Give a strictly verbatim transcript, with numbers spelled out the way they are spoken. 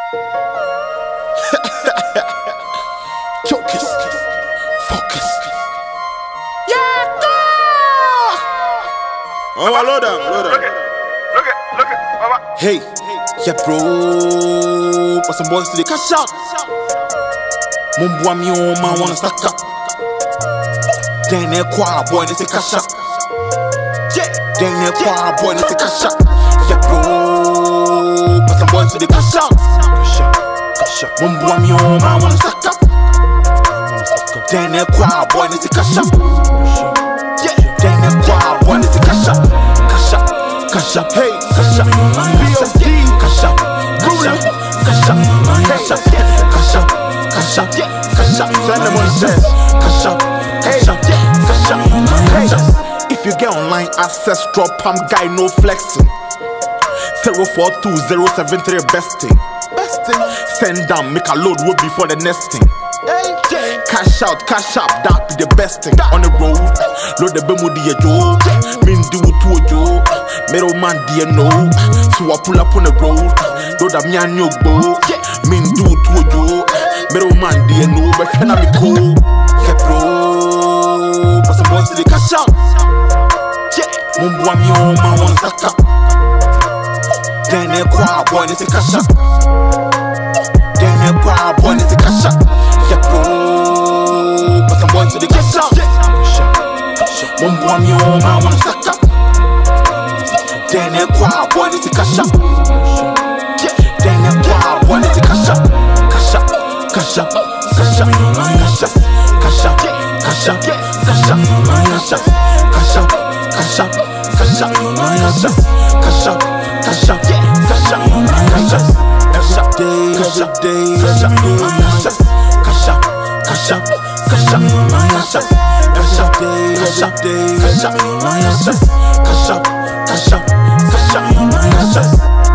Focus, focus. Yeah, go! Oh, I load them, load them. Look it, look it, look it, Baba. Hey, yeah, bro. For some boys to the cash out. Mumbo mi o man wanna stack up. Then they qua boy they say cash up. Then they qua boy they say cash up. Yeah, bro. For some boys to the cash out. Mumbo mi o man wanna stack up. Then they qua boy they say cash up. Then they qua boy they say cash up. Cash up, cash up, hey, cash up. B O D, cash up, cash up, cash up, cash up, cash up, cash up, cash up. Send them on set. Cash up, cash up, cash up, cash up. If you get online access, drop pump guy no flexing. Zero four two zero seven three best thing. Best thing. Send down, make a load wood before the next thing. Cash out, cash up, that be the best thing. On the road, load the bemu di yo. Min do to yo. Middle man di no. So I pull up on the road. Load a me and yo bo. Min do to yo. Middle man di no. But can I be cool? Yeah, bro. But some boys to the cash out. Mumbo mi o man wanna stack up. Then they qua boy they say cash up. Then they qua boy they say cash up. Yeah, bro. But some boys to the cash out. Mumbo mi o man wanna stack up. Then they qua boy they say cash up. Then they qua boy they say cash up. Cash up, cash up, cash up, cash up, cash up, cash up, cash up, cash up, cash up, cash up, cash up, cash up, cash up, cash up, cash up, cash up. Every day, every day, every day, cash up, cash up, cash up, cash up. Every day, every day, cash up, cash up, cash up, cash up, cash up, cash up.